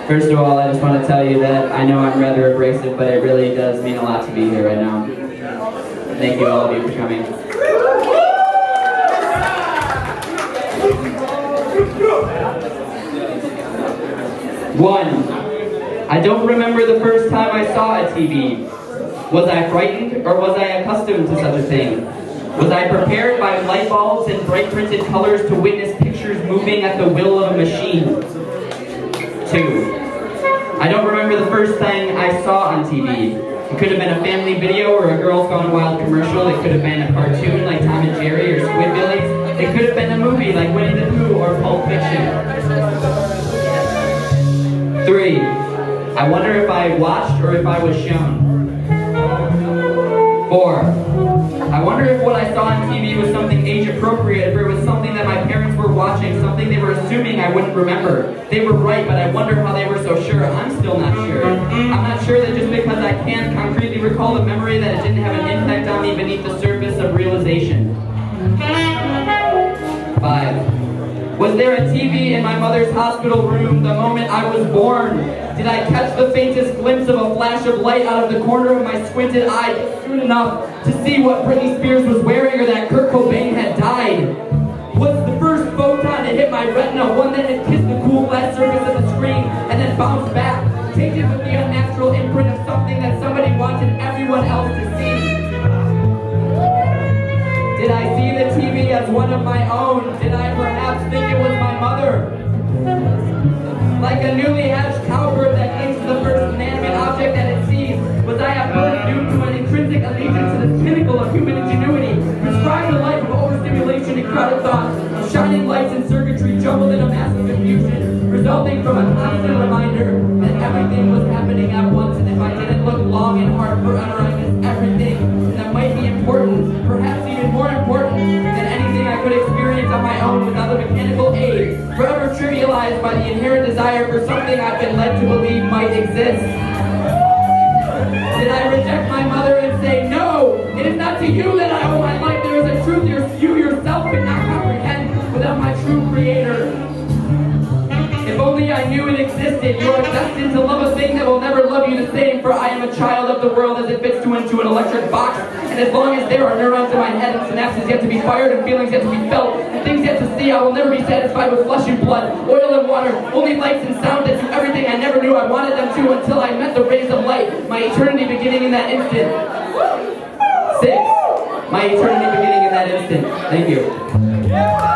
First of all, I just want to tell you that I know I'm rather abrasive, but it really does mean a lot to be here right now. Thank you, all of you, for coming. One, I don't remember the first time I saw a TV. Was I frightened, or was I accustomed to such a thing? Was I prepared by light bulbs and bright printed colors to witness pictures moving at the will of a machine? 2. I don't remember the first thing I saw on TV. It could have been a family video or a Girls Gone Wild commercial. It could have been a cartoon like Tom and Jerry or Squidbillies. It could have been a movie like Winnie the Pooh or Pulp Fiction. 3. I wonder if I watched or if I was shown. 4. I wonder if what I saw on TV was something age-appropriate, if it was something that my parents were watching, something they were assuming I wouldn't remember. They were right, but I wonder how they were so sure. I'm still not sure. I'm not sure that just because I can't concretely recall the memory that it didn't have an impact on me beneath the surface of realization. 5. Was there a TV in my mother's hospital room the moment I was born? Did I catch the faintest glimpse of a flash of light out of the corner of my squinted eye soon enough to see what Britney Spears was wearing or that Kurt Cobain had died? Was the first photon to hit my retina one that had kissed the cool glass surface of the screen and then bounced back, tainted with the unnatural imprint of something that somebody wanted everyone else to see? Did I see the TV as one of my own? Did I perhaps think it was my mother? Like a newly hatched cowbird that clings to the first inanimate object that it sees, was I a bird doomed to an intrinsic allegiance to the pinnacle of human ingenuity, prescribed a life of overstimulation and crowded thought, of shining lights and circuitry jumbled in a massive confusion, resulting from a constant reminder that everything was happening at once, and if I didn't look long and hard forever, I missed everything that might be important, perhaps even more important than anything I could experience on my own without the mechanical aid, forever trivialized by the inherent desire for something I've been led to believe might exist. Did I reject my mother and say, no, it is not to you that I owe my life, there is a truth you yourself cannot comprehend without my true creator. If only I knew it existed. You are destined to love a thing that will never love you the same, for I am a child of the world as it fits into an electric box, and as long as there are neurons in my head and synapses yet to be fired and feelings yet to be felt and things yet to see, I will never be satisfied with flesh and blood, oil and water, only lights and sound that do everything I never knew I wanted them to until I met the rays of light, my eternity beginning in that instant. 6. My eternity beginning in that instant. Thank you.